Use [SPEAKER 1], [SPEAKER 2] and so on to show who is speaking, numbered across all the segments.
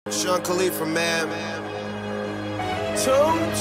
[SPEAKER 1] Sean Khalifa, man.
[SPEAKER 2] 2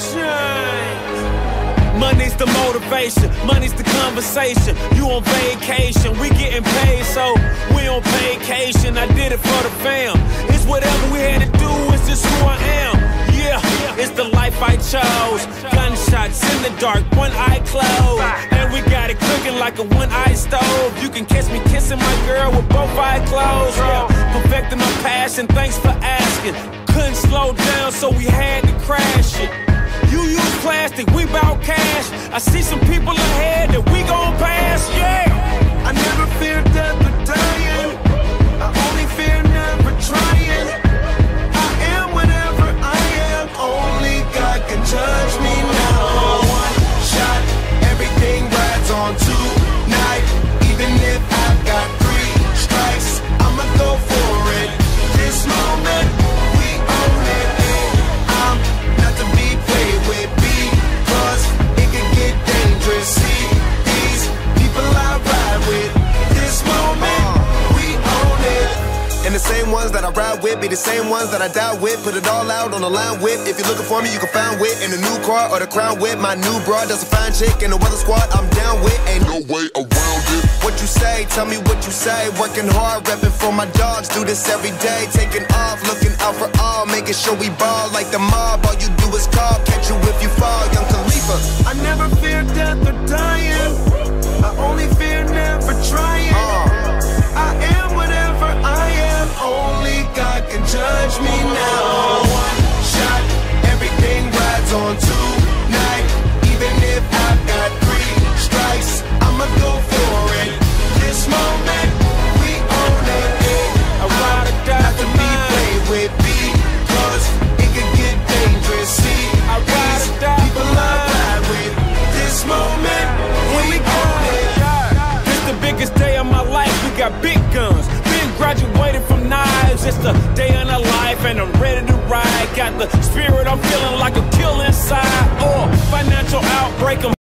[SPEAKER 2] Chainz. Money's the motivation, money's the conversation. You on vacation, we getting paid, so we on vacation. I did it for the fam. It's whatever we had to do, it's just who I am. Yeah, it's the life I chose. Gunshots in the dark, one eye closed, and we got it cooking like a one-eye stove. You can catch me kissing my girl with both eyes closed. Yeah, perfecting my passion, thanks for asking. Couldn't slow down, so we had to crash it. You use plastic, we bout cash. I see some people ahead that we gon' pass, yeah.
[SPEAKER 3] I never fear death or dying. I only fear never trying. I am whatever I am. Only God can judge me now. One shot, everything rides on tonight. Even if I've got 3 strikes, I'ma go for it. This moment, we own it. I'm not to be played with, because it can get dangerous. See these people I ride with. This moment, we own it.
[SPEAKER 1] And the same ones that I ride with be the same ones that I die with. Put it all out on the line with. If you're looking for me, you can find wit in the new car or the crown with. My new broad, that's a fine chick in the weather squad I'm down with. Ain't no way around it. What you say, tell me what you say. Working hard, repping for my dogs. Do this every day, taking off, looking out for all, making sure we ball like the mob. All you do is call, catch you if you fall, Young Khalifa.
[SPEAKER 3] I never fear death or dying. I only fear never trying. I am whatever I am. Only God can judge me now. One shot, everything rides on tonight. Even if I've got 3 strikes, I'ma go for it. This moment, we own it.
[SPEAKER 2] I ride or die
[SPEAKER 3] Not to
[SPEAKER 2] for
[SPEAKER 3] be
[SPEAKER 2] mine.
[SPEAKER 3] played with, because it can get dangerous. See,
[SPEAKER 2] I ride or die
[SPEAKER 3] people
[SPEAKER 2] for
[SPEAKER 3] I
[SPEAKER 2] mine.
[SPEAKER 3] ride with. This moment, we own it.
[SPEAKER 2] This the biggest day of my life, we got big guns. Been graduated from knives, it's the day of our life and I'm ready to ride. Got the spirit, I'm feeling like a kill inside. Or financial outbreak, I'm